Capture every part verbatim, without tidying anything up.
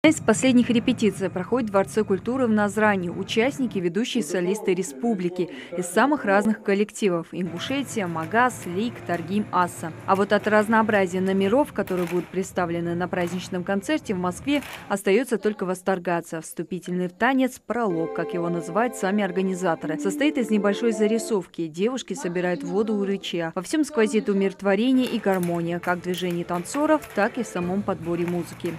Из последних репетиций проходит в Дворце культуры в Назрани. Участники – ведущие солисты республики из самых разных коллективов – Ингушетия, Магас, Лик, Таргим, Асса. А вот от разнообразия номеров, которые будут представлены на праздничном концерте в Москве, остается только восторгаться. Вступительный танец «Пролог», как его называют сами организаторы, состоит из небольшой зарисовки. Девушки собирают воду у ручья. Во всем сквозит умиротворение и гармония, как в движении танцоров, так и в самом подборе музыки.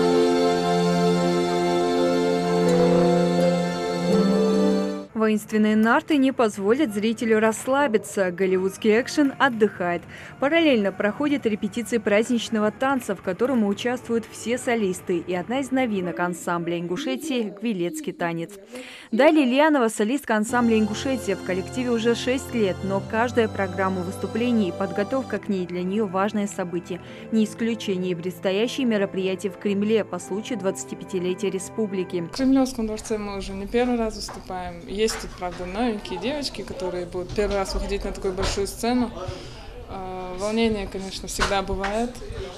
Воинственные нарты не позволят зрителю расслабиться. Голливудский экшен отдыхает. Параллельно проходят репетиции праздничного танца, в котором участвуют все солисты. И одна из новинок ансамбля Ингушетии – гвилецкий танец. Далее Лианова, солистка ансамбля Ингушетия, в коллективе уже шесть лет, но каждая программа выступлений и подготовка к ней для нее важное событие. Не исключение и предстоящие мероприятия в Кремле по случаю двадцатипятилетия республики. В Кремлевском дворце мы уже не первый раз выступаем. Есть тут, правда, новенькие девочки, которые будут первый раз выходить на такую большую сцену. Волнение, конечно, всегда бывает,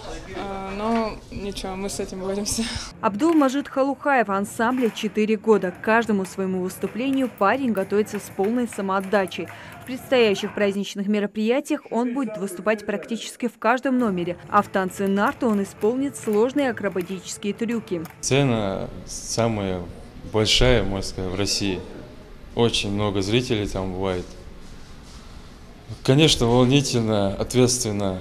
но ничего, мы с этим боремся. Абдул-Маджид Халухаев, ансамбле четыре года. К каждому своему выступлению парень готовится с полной самоотдачей. В предстоящих праздничных мероприятиях он будет выступать практически в каждом номере, а в танце нарты он исполнит сложные акробатические трюки. Сцена самая большая, можно сказать, в России. Очень много зрителей там бывает. Конечно, волнительно, ответственно.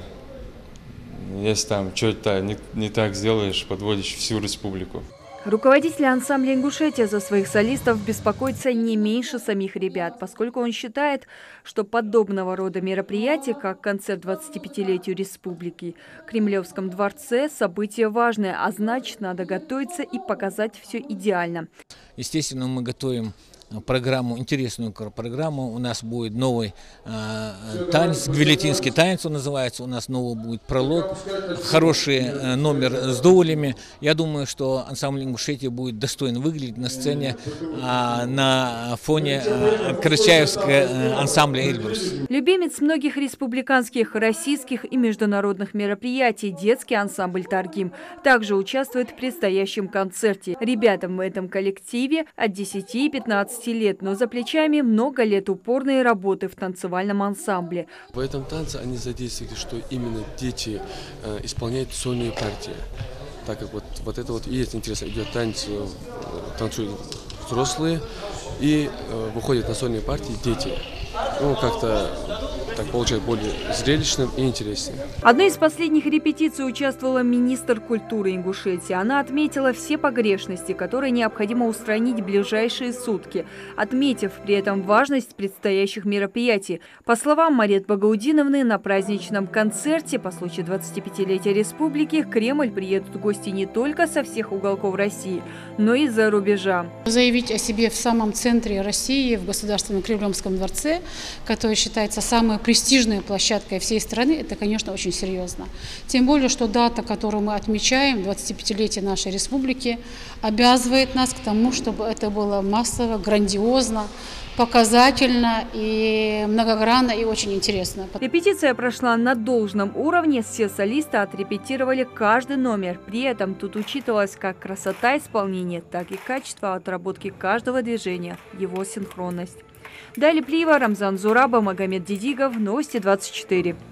Если там что-то не, не так сделаешь, подводишь всю республику. Руководитель ансамбля Ингушетия за своих солистов беспокоится не меньше самих ребят, поскольку он считает, что подобного рода мероприятия, как концерт двадцатипятилетию республики в Кремлевском дворце, событие важное, а значит, надо готовиться и показать все идеально. Естественно, мы готовим программу, интересную программу. У нас будет новый э, танец, гвилетинский танец он называется. У нас новый будет пролог, хороший э, номер с доулями. Я думаю, что ансамбль Ингушетии будет достойно выглядеть на сцене э, на фоне э, карачаевского э, ансамбля «Эльбрус». Любимец многих республиканских, российских и международных мероприятий, детский ансамбль «Таргим» также участвует в предстоящем концерте. Ребятам в этом коллективе от десяти и пятнадцати лет, но за плечами много лет упорной работы в танцевальном ансамбле. В этом танце они задействовали, что именно дети э, исполняют сольные партии. Так как вот, вот это вот и есть интересно, идет танец, э, танцуют взрослые и э, выходят на сольные партии дети. Ну, как-то так получается более зрелищным и интереснее. Одной из последних репетиций участвовала министр культуры Ингушетии. Она отметила все погрешности, которые необходимо устранить в ближайшие сутки, отметив при этом важность предстоящих мероприятий. По словам Марет Багаудиновны, на праздничном концерте по случаю двадцатипятилетия республики в Кремль приедут гости не только со всех уголков России, но и из-за рубежа. Заявить о себе в самом центре России, в Государственном Кремлевском дворце, который считается самой престижной площадкой всей страны, это, конечно, очень серьезно. Тем более, что дата, которую мы отмечаем, двадцатипятилетие нашей республики, обязывает нас к тому, чтобы это было массово, грандиозно, показательно и многогранно и очень интересно. Репетиция прошла на должном уровне, все солисты отрепетировали каждый номер. При этом тут учитывалась как красота исполнения, так и качество отработки каждого движения, его синхронность. Дали Плиева, Рамзан Зураба, Магомед Дидигов, Новости двадцать четыре.